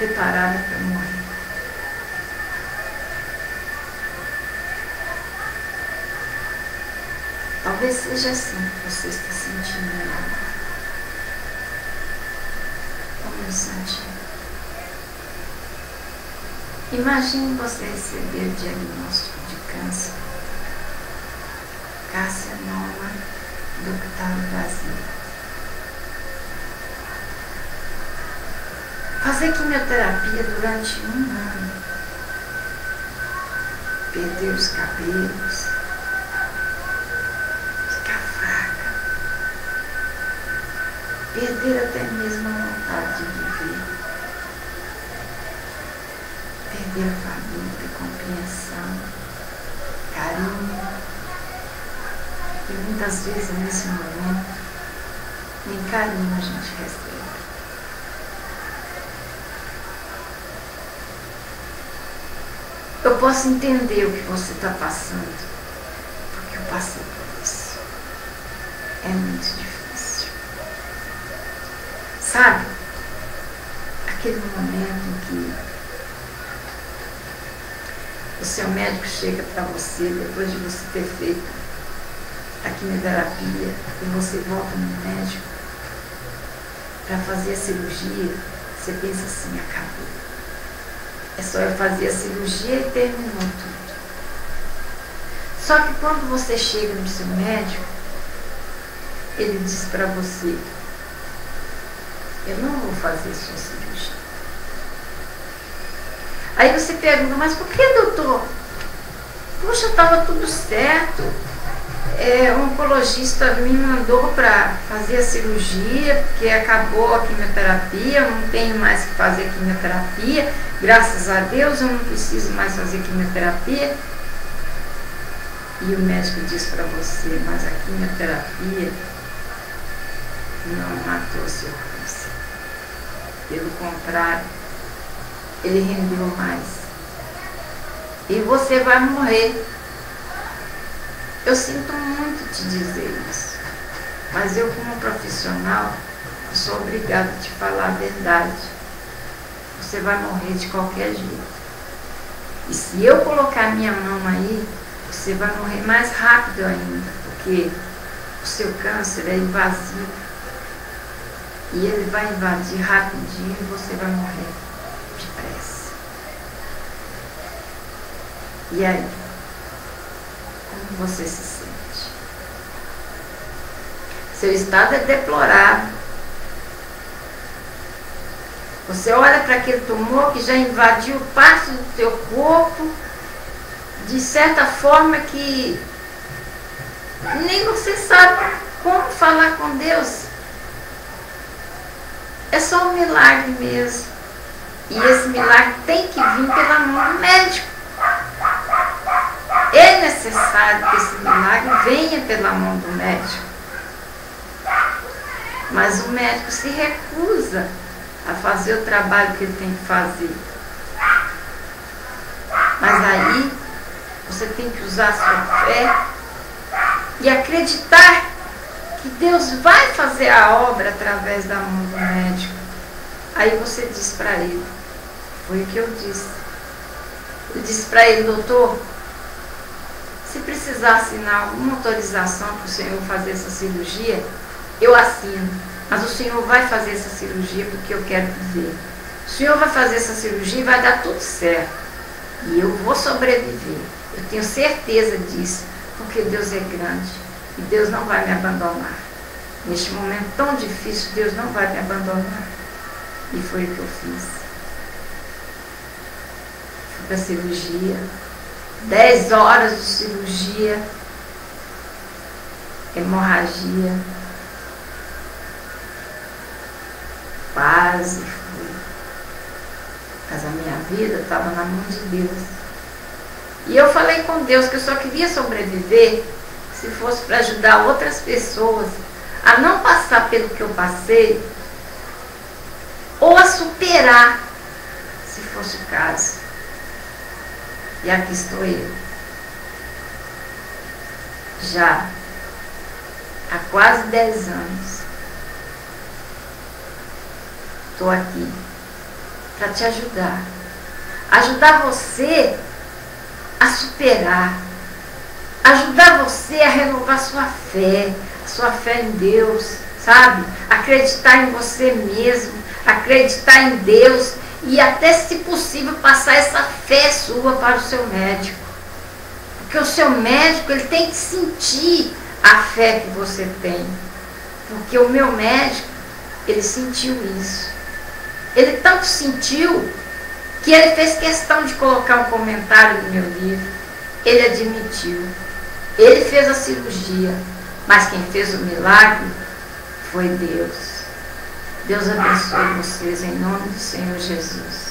preparada para morrer. Talvez seja assim que você está sentindo agora. Vamos sentir. Imagine você receber o diagnóstico de câncer, carcinoma do octavo vazio. Fazer quimioterapia durante 1 ano. Perder os cabelos. Ficar fraca. Perder até mesmo a vontade de viver. Perder a família, compreensão, carinho. E muitas vezes nesse momento, nem carinho a gente recebe. Eu posso entender o que você está passando, porque eu passei por isso. É muito difícil. Sabe? Aquele momento em que o seu médico chega para você, depois de você ter feito a quimioterapia, e você volta no médico para fazer a cirurgia, você pensa assim, acabou. É só eu fazer a cirurgia e terminou tudo. Só que quando você chega no seu médico, ele diz para você, eu não vou fazer sua cirurgia. Aí você pergunta, mas por que, doutor? Poxa, estava tudo certo. O oncologista me mandou para fazer a cirurgia, porque acabou a quimioterapia, eu não tenho mais que fazer quimioterapia, graças a Deus eu não preciso mais fazer quimioterapia. E o médico diz para você, mas a quimioterapia não matou seu câncer. Pelo contrário, ele rendeu mais. E você vai morrer. Eu sinto muito te dizer isso, mas eu, como profissional, eu sou obrigada a te falar a verdade. Você vai morrer de qualquer jeito. E se eu colocar minha mão aí, você vai morrer mais rápido ainda, porque o seu câncer é invasivo. E ele vai invadir rapidinho e você vai morrer depressa. E aí? Como você se sente? Seu estado é deplorável. Você olha para aquele tumor que já invadiu parte do teu corpo, de certa forma que nem você sabe como falar com Deus. É só um milagre mesmo. E esse milagre tem que vir pela mão do médico. É necessário que esse milagre venha pela mão do médico. Mas o médico se recusa a fazer o trabalho que ele tem que fazer. Mas aí você tem que usar a sua fé e acreditar que Deus vai fazer a obra através da mão do médico. Aí você diz para ele, foi o que eu disse. Eu disse para ele, doutor, se precisar assinar alguma autorização para o senhor fazer essa cirurgia, eu assino. Mas o senhor vai fazer essa cirurgia porque eu quero viver. O senhor vai fazer essa cirurgia e vai dar tudo certo. E eu vou sobreviver. Eu tenho certeza disso, porque Deus é grande. E Deus não vai me abandonar. Neste momento tão difícil, Deus não vai me abandonar. E foi o que eu fiz. Fui para a cirurgia. 10 horas de cirurgia, hemorragia, quase fui. Mas a minha vida estava na mão de Deus. E eu falei com Deus que eu só queria sobreviver se fosse para ajudar outras pessoas a não passar pelo que eu passei, ou a superar, se fosse o caso. E aqui estou eu. Já há quase 10 anos. Estou aqui para te ajudar. Ajudar você a superar. Ajudar você a renovar sua fé em Deus, sabe? Acreditar em você mesmo, acreditar em Deus e até, se possível, passar essa fé sua para o seu médico. Porque o seu médico, ele tem que sentir a fé que você tem. Porque o meu médico, ele sentiu isso. Ele tanto sentiu que ele fez questão de colocar um comentário no meu livro. Ele admitiu. Ele fez a cirurgia, mas quem fez o milagre foi Deus. Deus abençoe vocês em nome do Senhor Jesus.